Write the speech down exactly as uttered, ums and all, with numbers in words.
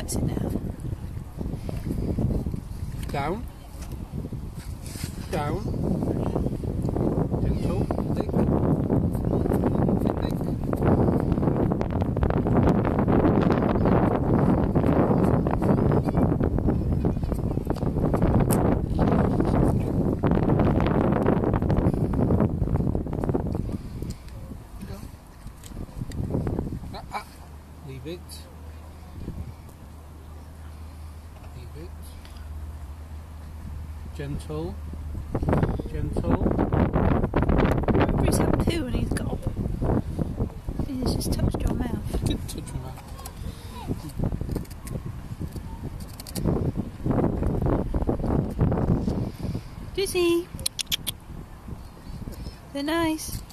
That's it now. Down. Down. Gentle. Lick. Lick. Ah, ah. Leave it. Leave it. Gentle. Gentle. Remember he's had poo and he's got. He's just touched your mouth. Didn't touch my mouth. Dizzy. They're nice.